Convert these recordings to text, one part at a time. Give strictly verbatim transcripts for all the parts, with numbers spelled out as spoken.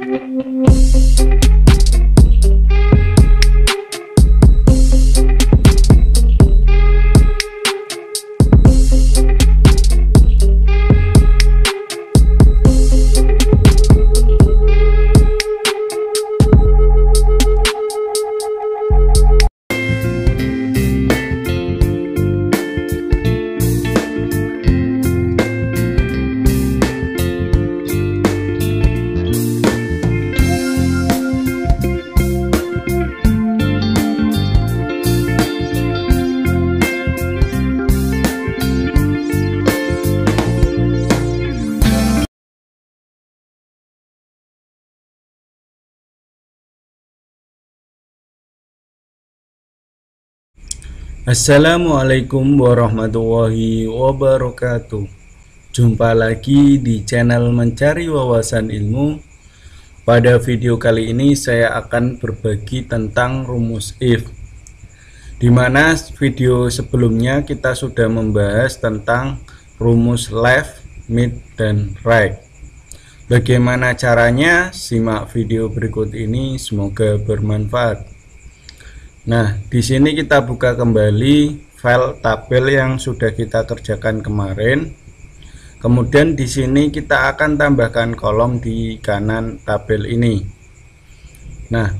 Assalamualaikum warahmatullahi wabarakatuh. Jumpa lagi di channel Mencari Wawasan Ilmu. Pada video kali ini saya akan berbagi tentang rumus if, dimana video sebelumnya kita sudah membahas tentang rumus left, mid, dan right. Bagaimana caranya? Simak video berikut ini, semoga bermanfaat. Nah, di sini kita buka kembali file tabel yang sudah kita kerjakan kemarin. Kemudian di sini kita akan tambahkan kolom di kanan tabel ini. Nah,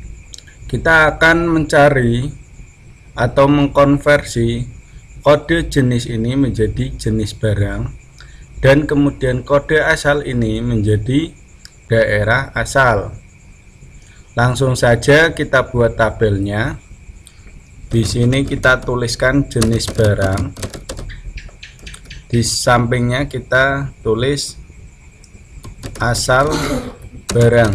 kita akan mencari atau mengkonversi kode jenis ini menjadi jenis barang, dan kemudian kode asal ini menjadi daerah asal. Langsung saja kita buat tabelnya. Di sini kita tuliskan jenis barang. Di sampingnya kita tulis asal barang.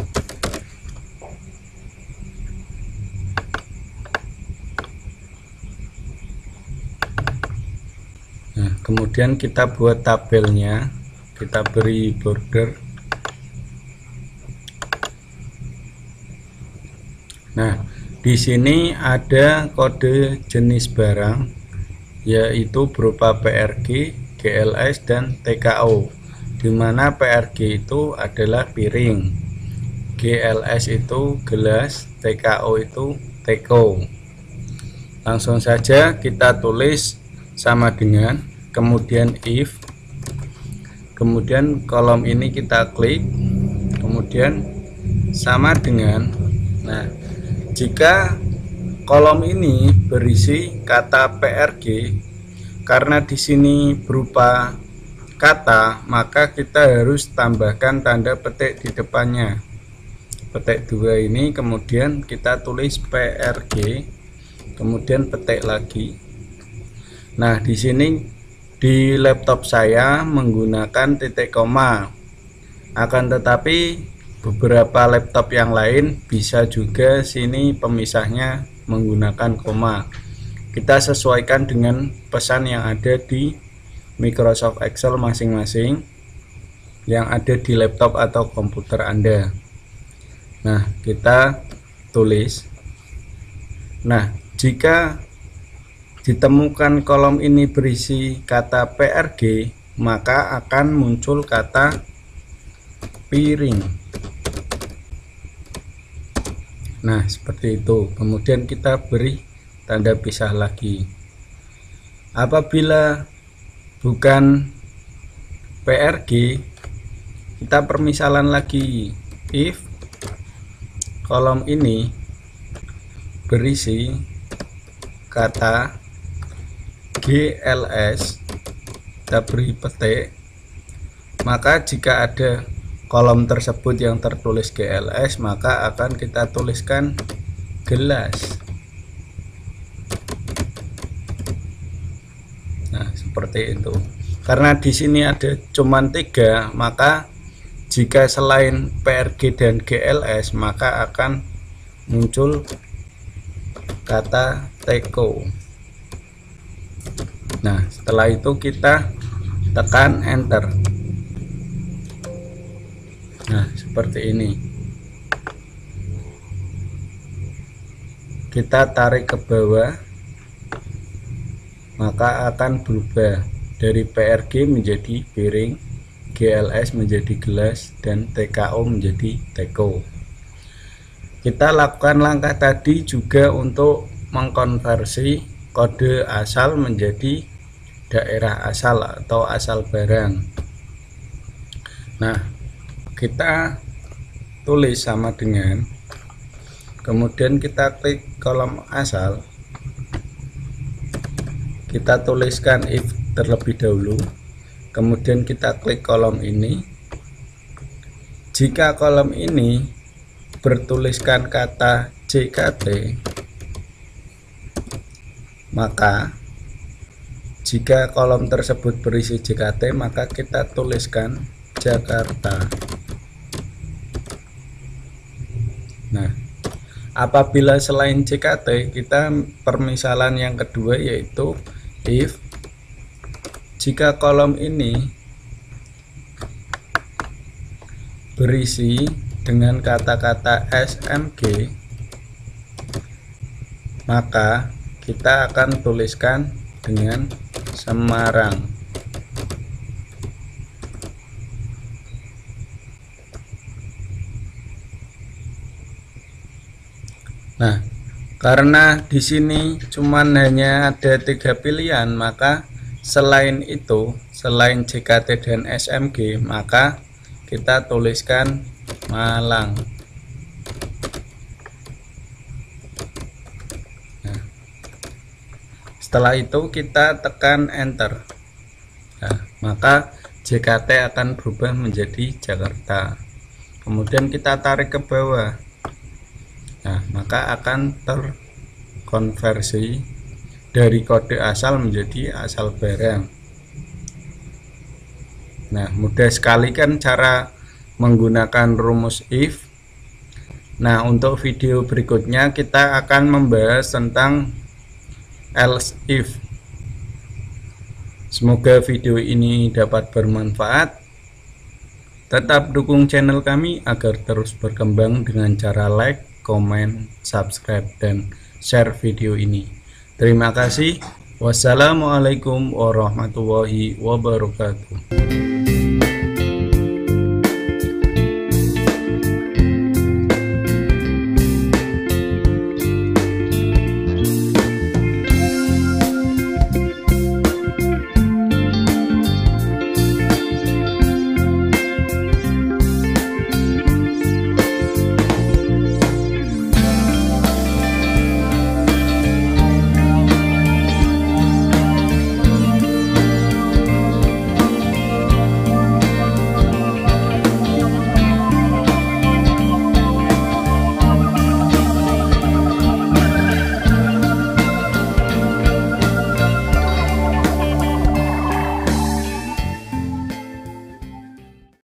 Nah, kemudian kita buat tabelnya. Kita beri border. Nah, di sini ada kode jenis barang, yaitu berupa P R G, G L S, dan T K O, dimana P R G itu adalah piring, G L S itu gelas, T K O itu teko. Langsung saja kita tulis sama dengan, kemudian if, kemudian kolom ini kita klik, kemudian sama dengan. Nah, jika kolom ini berisi kata P R G, karena di sini berupa kata, maka kita harus tambahkan tanda petik di depannya. Petik dua ini, kemudian kita tulis P R G, kemudian petik lagi. Nah, di sini di laptop saya menggunakan titik koma. Akan tetapi beberapa laptop yang lain bisa juga sini pemisahnya menggunakan koma. Kita sesuaikan dengan pesan yang ada di Microsoft Excel masing-masing yang ada di laptop atau komputer Anda. Nah, kita tulis. Nah, jika ditemukan kolom ini berisi kata P R G, maka akan muncul kata piring. Nah, seperti itu. Kemudian kita beri tanda pisah lagi. Apabila bukan P R G, kita permisalan lagi. If kolom ini berisi kata G L S, kita beri petik, maka jika ada kolom tersebut yang tertulis G L S, maka akan kita tuliskan gelas. Nah, seperti itu. Karena di sini ada cuman tiga, maka jika selain P R G dan G L S, maka akan muncul kata teko. Nah, setelah itu kita tekan enter. Nah, seperti ini. Kita tarik ke bawah, maka akan berubah dari P R G menjadi piring, G G L S menjadi gelas, dan T K O menjadi teko. Kita lakukan langkah tadi juga untuk mengkonversi kode asal menjadi daerah asal atau asal barang. Nah, kita tulis sama dengan, kemudian kita klik kolom asal, kita tuliskan if terlebih dahulu, kemudian kita klik kolom ini. Jika kolom ini bertuliskan kata J K T, maka jika kolom tersebut berisi J K T, maka kita tuliskan Jakarta. Nah, apabila selain J K T, kita permisalan yang kedua, yaitu if jika kolom ini berisi dengan kata-kata S M G, maka kita akan tuliskan dengan Semarang. Nah, karena di sini cuman hanya ada tiga pilihan, maka selain itu, selain J K T dan S M G, maka kita tuliskan Malang. Nah, setelah itu kita tekan enter. Nah, maka J K T akan berubah menjadi Jakarta. Kemudian kita tarik ke bawah. Nah, maka akan terkonversi dari kode asal menjadi asal barang. Nah, mudah sekali kan cara menggunakan rumus if. Nah, untuk video berikutnya kita akan membahas tentang else if. Semoga video ini dapat bermanfaat. Tetap dukung channel kami agar terus berkembang dengan cara like, komen, subscribe, dan share video ini. Terima kasih. Wassalamualaikum warahmatullahi wabarakatuh.